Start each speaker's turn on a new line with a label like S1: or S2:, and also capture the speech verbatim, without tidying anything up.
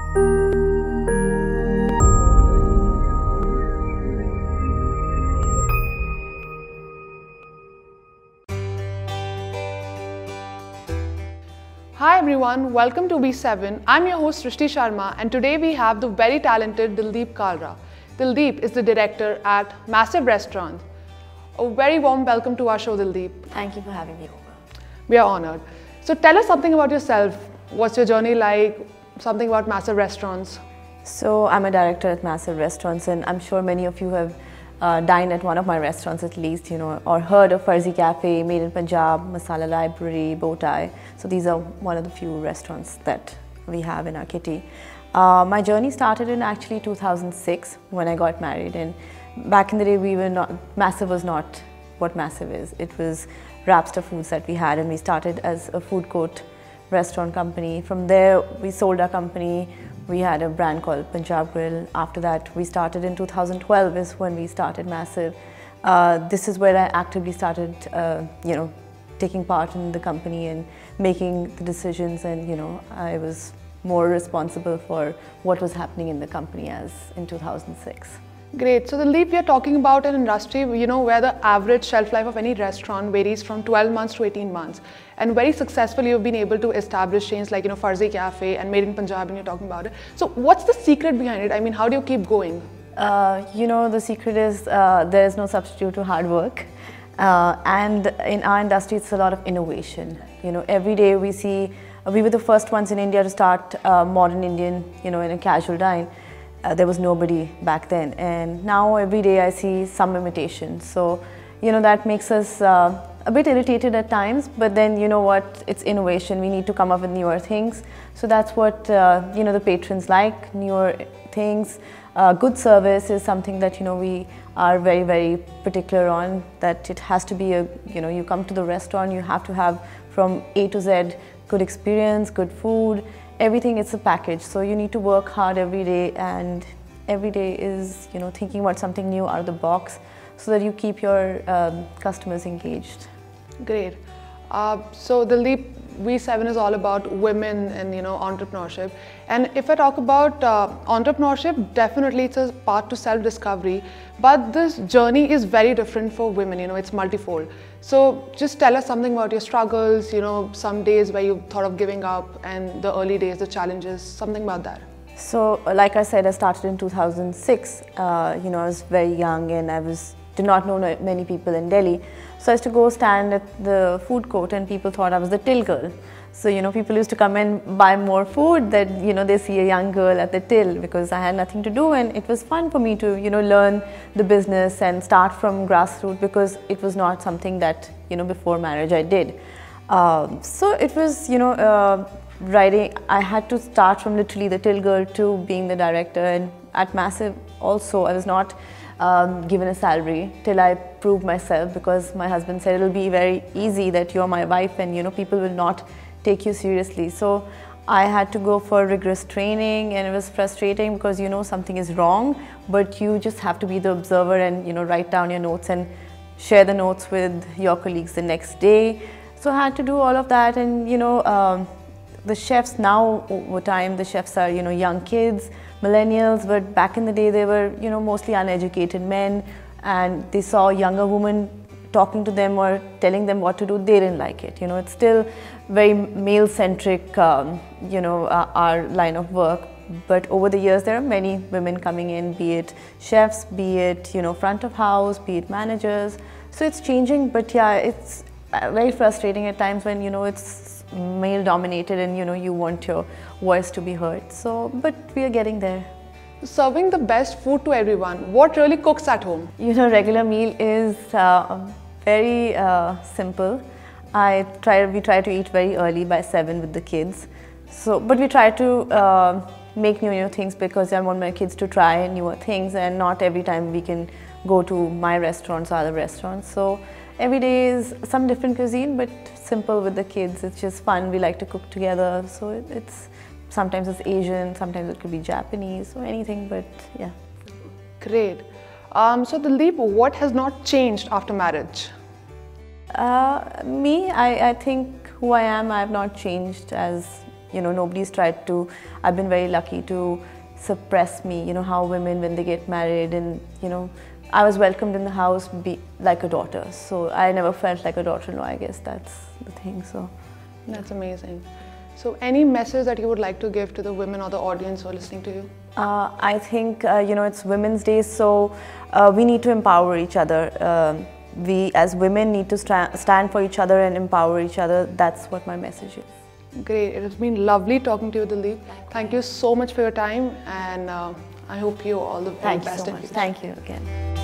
S1: Hi everyone, welcome to W E seven. I'm your host Srishti Sharma, and today we have the very talented Dildeep Kalra. Dildeep is the director at Massive Restaurants. A very warm welcome to our show, Dildeep.
S2: Thank you for having me over.
S1: We are honored. So tell us something about yourself. What's your journey like? Something about Massive Restaurants.
S2: So I'm a director at Massive Restaurants, and I'm sure many of you have uh, dined at one of my restaurants at least, you know, or heard of Farzi Cafe, Made in Punjab, Masala Library, Bowtie. So these are one of the few restaurants that we have in our kitty. Uh, my journey started in actually two thousand six when I got married, and back in the day we were not, Massive was not what Massive is. It was Rapster Foods that we had, and we started as a food court restaurant company. From there we sold our company. We had a brand called Punjab Grill. After that we started in two thousand twelve is when we started Massive. Uh, this is where I actively started, uh, you know, taking part in the company and making the decisions, and you know, I was more responsible for what was happening in the company as in two thousand six.
S1: Great. So Dildeep, we are talking about an industry, you know, where the average shelf life of any restaurant varies from twelve months to eighteen months. And very successfully you've been able to establish chains like, you know, Farzi Cafe and Made in Punjab, and you're talking about it. So what's the secret behind it? I mean, how do you keep going?
S2: Uh, you know, the secret is uh, there is no substitute to hard work. Uh, and in our industry, it's a lot of innovation. You know, every day we see, uh, we were the first ones in India to start uh, modern Indian, you know, in a casual dine. Uh, there was nobody back then, and now every day I see some imitation. So, you know, that makes us uh, a bit irritated at times, but then, you know what, it's innovation. We need to come up with newer things. So that's what, uh, you know, the patrons like, newer things. Uh, good service is something that, you know, we are very, very particular on, that it has to be a, you know, you come to the restaurant, you have to have from A to Z good experience, good food, everything. It's a package. So you need to work hard every day, and every day is, you know, thinking about something new out of the box so that you keep your um, customers engaged.
S1: Great. Uh, so Dildeep, W E seven is all about women and, you know, entrepreneurship. And if I talk about uh, entrepreneurship, definitely it's a path to self-discovery. But this journey is very different for women, you know, it's multifold. So just tell us something about your struggles, you know, some days where you thought of giving up, and the early days, the challenges, something about that.
S2: So like I said, I started in two thousand six. Uh, you know, I was very young, and I was did not know many people in Delhi. So I used to go stand at the food court, and people thought I was the till girl. So, you know, people used to come and buy more food that, you know, they see a young girl at the till, because I had nothing to do, and it was fun for me to, you know, learn the business and start from grassroots, because it was not something that, you know, before marriage I did. Um, so it was, you know, uh, writing, I had to start from literally the till girl to being the director. And at Massive also, I was not Um, given a salary till I proved myself, because my husband said it'll be very easy that you're my wife, and you know, people will not take you seriously. So I had to go for rigorous training, and it was frustrating because, you know, something is wrong, but you just have to be the observer and, you know, write down your notes and share the notes with your colleagues the next day. So I had to do all of that, and you know, um, the chefs now over time, the chefs are, you know, young kids, millennials, but back in the day they were, you know, mostly uneducated men, and they saw younger women talking to them or telling them what to do. They didn't like it. You know, it's still very male-centric, um, you know, uh, our line of work. But over the years, there are many women coming in, be it chefs, be it, you know, front of house, be it managers. So it's changing, but yeah, it's very frustrating at times when, you know, it's male dominated, and you know, you want your voice to be heard. So, but we are getting there.
S1: Serving the best food to everyone, what really cooks at home?
S2: You know, regular meal is uh, very uh, simple. I try, we try to eat very early by seven with the kids. So, but we try to uh, make new, new things, because I want my kids to try newer things, and not every time we can go to my restaurants or other restaurants. So every day is some different cuisine, but simple with the kids. It's just fun. We like to cook together. So it, it's sometimes it's Asian, sometimes it could be Japanese, or anything, but yeah.
S1: Great. Um, so Dildeep, what has not changed after marriage?
S2: Uh, me, I, I think who I am, I have not changed as You know, nobody's tried to, I've been very lucky to suppress me, you know, how women, when they get married, and, you know, I was welcomed in the house be like a daughter. So I never felt like a daughter-in-law, I guess that's the thing, so.
S1: That's amazing. So any message that you would like to give to the women or the audience who are listening to you?
S2: Uh, I think, uh, you know, it's Women's Day, so uh, we need to empower each other. Um, we as women need to sta stand for each other and empower each other. That's what my message is.
S1: Great. It has been lovely talking to you, Dildeep. Thank you so much for your time, and uh, I hope you all the very
S2: Thank you
S1: best.
S2: so much. Thank you again.